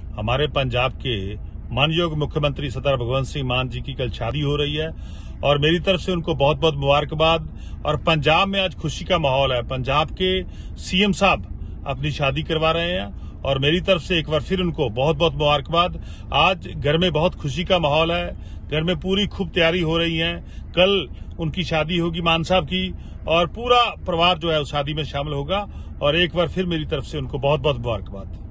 हमारे पंजाब के मानयोग मुख्यमंत्री सरदार भगवंत सिंह मान जी की कल शादी हो रही है और मेरी तरफ से उनको बहुत बहुत मुबारकबाद। और पंजाब में आज खुशी का माहौल है। पंजाब के सीएम साहब अपनी शादी करवा रहे हैं और मेरी तरफ से एक बार फिर उनको बहुत बहुत मुबारकबाद। आज घर में बहुत खुशी का माहौल है, घर में पूरी खूब तैयारी हो रही है। कल उनकी शादी होगी मान साहब की और पूरा परिवार जो है उस शादी में शामिल होगा और एक बार फिर मेरी तरफ से उनको बहुत बहुत मुबारकबाद।